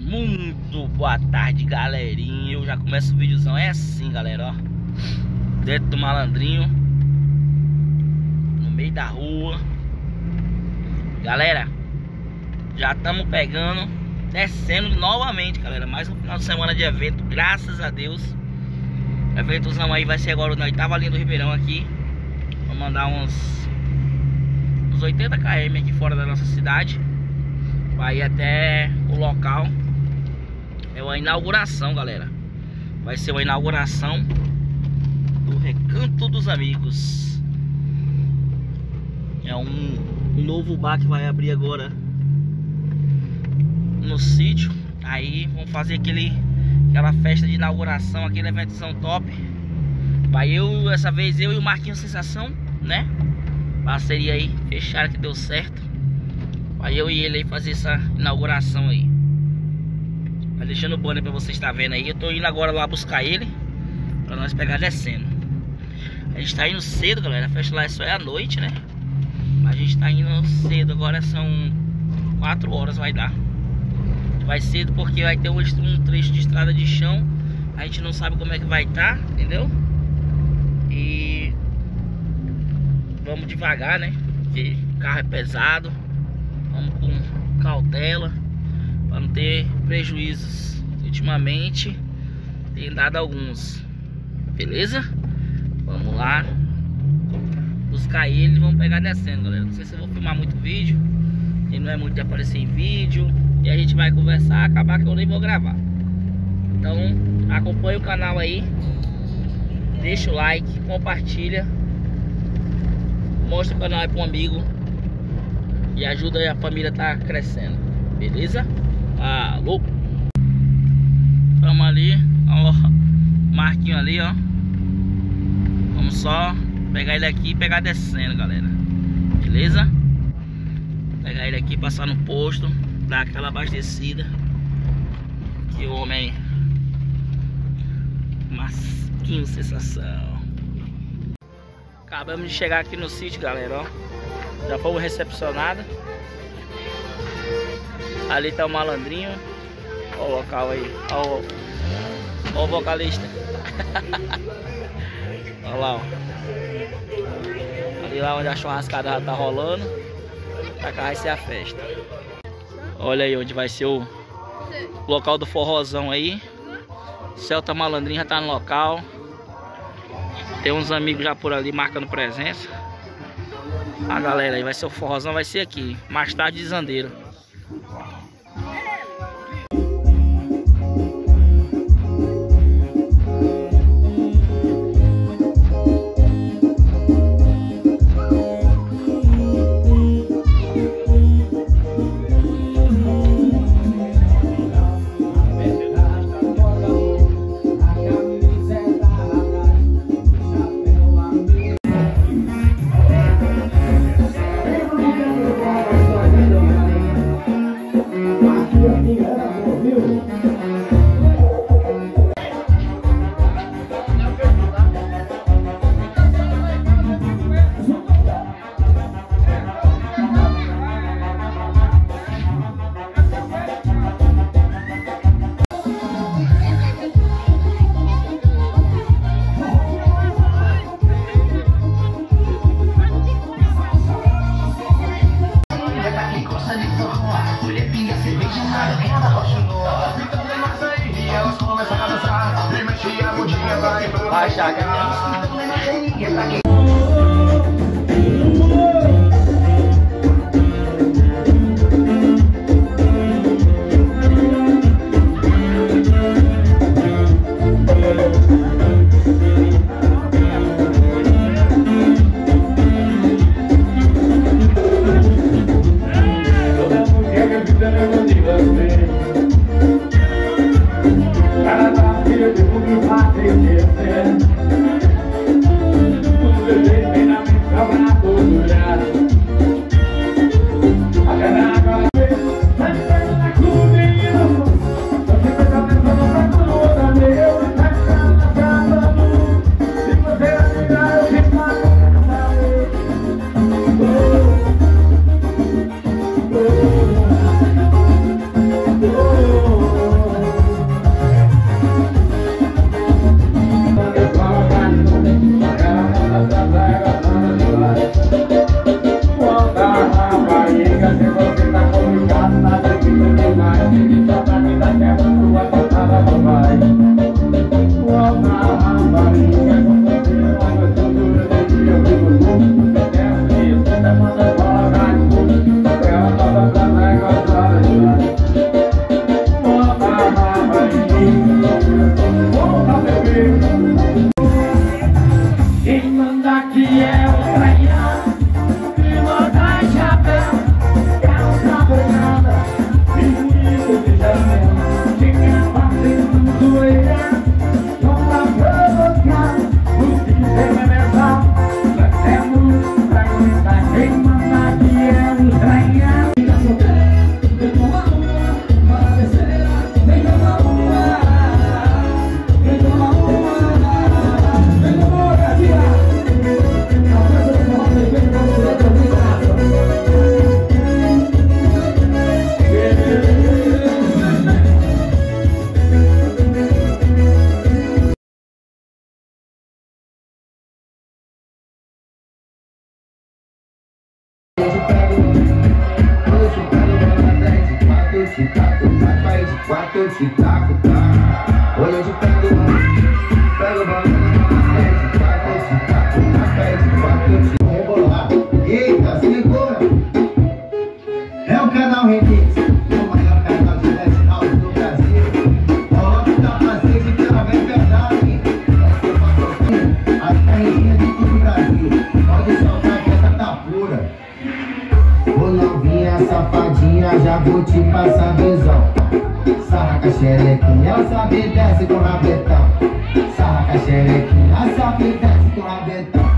Muito boa tarde, galerinha. Eu já começo o videozão, é assim, galera, ó. Dentro do malandrinho, no meio da rua. Galera, já estamos pegando, descendo novamente, galera. Mais um final de semana de evento, graças a Deus. Eventozão aí vai ser agora na 8ª linha do Ribeirão aqui. Vou mandar uns 80 km aqui fora da nossa cidade. Vai ir até o local. É uma inauguração, galera. Vai ser uma inauguração do Recanto dos Amigos. É um novo bar que vai abrir agora no sítio. Aí vamos fazer aquela festa de inauguração, aquele eventzão top. Vai essa vez eu e o Marquinhos Sensação, né? Parceria aí, fecharam que deu certo. Vai eu e ele aí fazer essa inauguração aí. Vai deixando o banner pra vocês estar vendo aí. Eu tô indo agora lá buscar ele, pra nós pegar descendo. A gente tá indo cedo, galera. A festa lá só é à noite, né? Mas a gente tá indo cedo. Agora são 4 horas, vai dar. Vai cedo porque vai ter um trecho de estrada de chão. A gente não sabe como é que vai estar, entendeu? E vamos devagar, né? Porque o carro é pesado. Vamos com cautela para não ter prejuízos. Ultimamente tem dado alguns. Beleza? Vamos lá buscar ele e vamos pegar descendo, galera. Não sei se eu vou filmar muito vídeo. Ele não é muito de aparecer em vídeo. E a gente vai conversar, acabar que eu nem vou gravar. Então acompanha o canal aí. Deixa o like, compartilha. Mostra o canal aí para um amigo. E ajuda aí a família tá crescendo. Beleza? Alô. Vamos ali, ó, Marquinho ali, ó. Vamos só pegar ele aqui e pegar descendo, galera. Beleza? Pegar ele aqui, passar no posto, dar aquela abastecida. Que o homem Marquinhos Sensação. Acabamos de chegar aqui no sítio, galera, ó. Já fomos recepcionados. Ali tá o malandrinho. Olha o local aí. Olha o vocalista. Olha lá, ó. Ali lá onde a churrascada já tá rolando. Pra cá vai ser a festa. Olha aí onde vai ser o local do forrozão aí. Celta Malandrinho já tá no local. Tem uns amigos já por ali marcando presença. A galera aí vai ser o forrozão, vai ser aqui. Mais tarde de Zandeiro. Vai achar que é Oh, Vai de quatro, eu te taco, tá? Olha onde pego o balão, vai de quatro, eu te taco, vai de quatro, eu te rebolar. Eita, segura! É o canal Remix, o maior canal de Dance House do Brasil. Coloca o capacete que ela vem pesada, hein? Essa é uma toquinha, as carreirinhas de todo o Brasil. Pode soltar que essa tá pura. Ô novinha safadinha, já vou te passar visão. Sarra a xerequinha, sabe desce com o rabetão. Sarra a xerequinha, sabe desce com o rabetão.